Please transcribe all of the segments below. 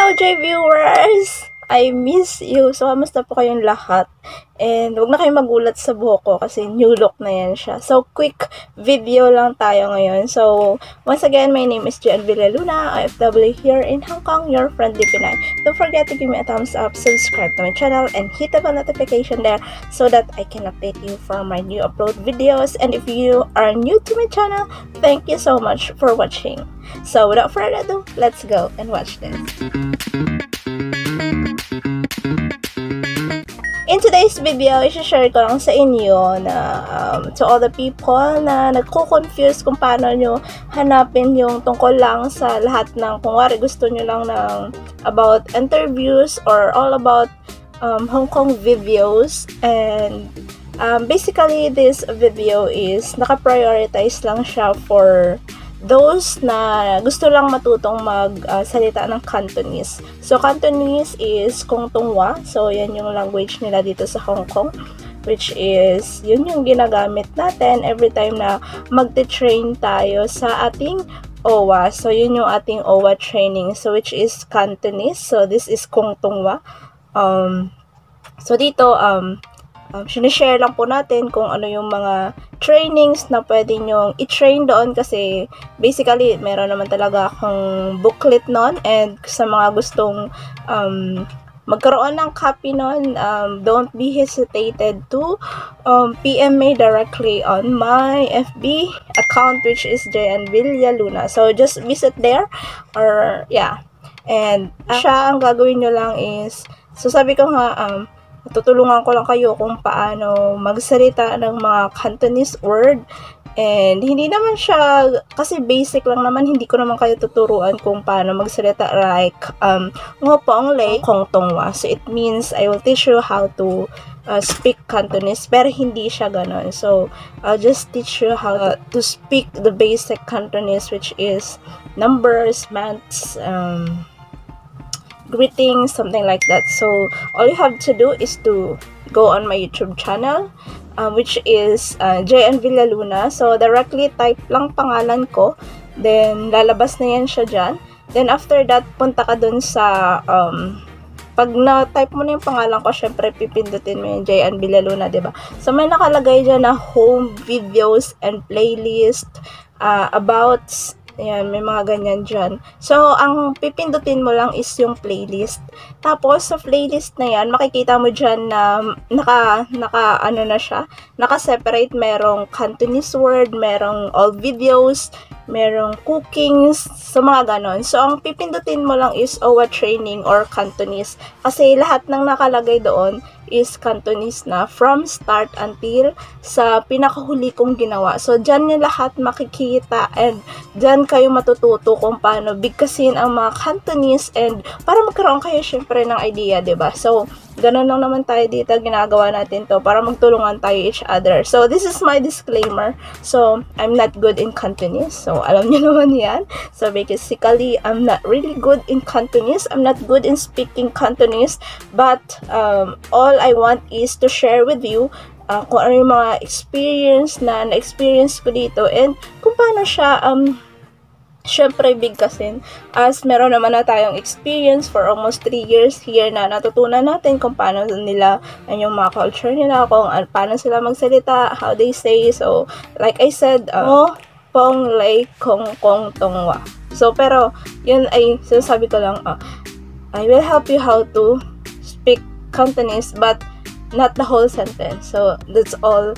Hello, J viewers! I miss you. So, kamusta po kayong lahat? And huwag na kayong magulat sa buhok ko kasi new look na yan siya. So, quick video lang tayo ngayon. So, once again, my name is Jen Villaluna, OFW here in Hong Kong, your friendly Pinay. Don't forget to give me a thumbs up, subscribe to my channel, and hit the bell notification there so that I can update you for my new upload videos. And if you are new to my channel, thank you so much for watching. So, without further ado, let's go and watch this. In today's video, i-share ko lang sa inyo na to all the people na nagko-confuse kung paano nyo hanapin yung tungkol lang sa lahat ng, kung wari gusto nyo lang ng about interviews or all about Hong Kong videos. And basically, this video is naka-prioritize lang siya for those na gusto lang matutong magsalita ng Cantonese. So, Cantonese is Kung Tung Wa. So, yan yung language nila dito sa Hong Kong. Which is, yun yung ginagamit natin every time na magte-train tayo sa ating OWA. So, yun yung ating OWA training. So, which is Cantonese. So, this is Kung Tung Wa. So, dito, sinishare lang po natin kung ano yung mga trainings na pwede nyong i-train doon kasi basically meron naman talaga akong booklet nun, and sa mga gustong magkaroon ng copy nun, don't be hesitated to PM me directly on my FB account, which is JN Villaluna. So just visit there, or yeah, and siya ang gagawin nyo lang is, so sabi ko nga, tutulungan ko lang kayo kung paano magsalita ng mga Cantonese word. And hindi naman siya, kasi basic lang naman, hindi ko naman kayo tuturuan kung paano magsalita like ngopong lay Kung Tung Wa. So it means I will teach you how to speak Cantonese, pero hindi siya ganon. So I'll just teach you how to speak the basic Cantonese, which is numbers, maths, greetings, something like that. So all you have to do is to go on my YouTube channel, which is JN Villaluna. So directly type lang pangalan ko, then lalabas na yan siya dyan. Then after that, punta ka dun sa pag na-type mo na yung pangalan ko, syempre pipindutin mo yung JN Villaluna, diba? So may nakalagay dyan na home videos and playlist, about. Ayan, may mga ganyan dyan. So, ang pipindutin mo lang is yung playlist. Tapos, sa playlist na yan, makikita mo dyan na ano na siya, naka-separate. Merong Cantonese word, merong all videos, merong cookings, so mga ganon. So, ang pipindutin mo lang is OWA training or Cantonese. Kasi lahat ng nakalagay doon is Cantonese na from start until sa pinakahuli kong ginawa. So, dyan yung lahat makikita, and dyan kayo matututo kung paano bigkasin ang mga Cantonese, and para magkaroon kayo syempre ng idea, diba? So, ganun lang naman tayo dito, ginagawa natin to para magtulungan tayo each other. So, this is my disclaimer. So, I'm not good in Cantonese. So, alam niyo naman yan. So, basically, I'm not really good in Cantonese. I'm not good in speaking Cantonese. But, all I want is to share with you kung ano yung mga experience na na-experience ko dito, and kung paano siya, syempre bigkasin, as meron naman na tayong experience for almost 3 years here na natutunan natin kung paano nila, yung mga culture nila, kung paano sila magsalita, how they say. So, like I said, pong lay Kung Tung Wa. So, pero, yun ay, sinasabi ko lang, I will help you how to speak Cantonese, but not the whole sentence. So that's all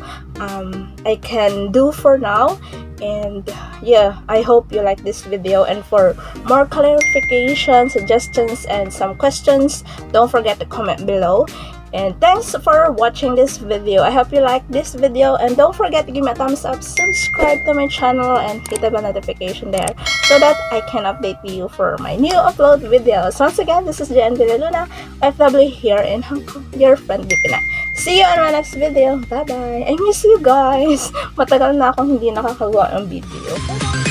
I can do for now. And yeah, I hope you like this video, and for more clarification, suggestions, and some questions, don't forget to comment below. And thanks for watching this video. I hope you like this video, and don't forget to give me a thumbs up, subscribe to my channel, and hit the bell notification there so that I can update you for my new upload videos. Once again, this is JN Villaluna, OFW here in Hong Kong, your friendly Pinay. See you on my next video. Bye bye. I miss you guys. Matagal na akong hindi nakakagawa ng video.